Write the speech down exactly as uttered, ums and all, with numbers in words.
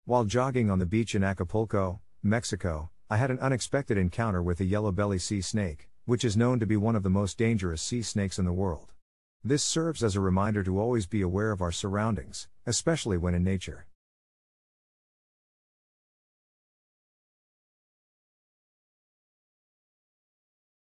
While jogging on the beach in Acapulco, Mexico, I had an unexpected encounter with a yellow-belly sea snake, which is known to be one of the most dangerous sea snakes in the world. This serves as a reminder to always be aware of our surroundings, especially when in nature.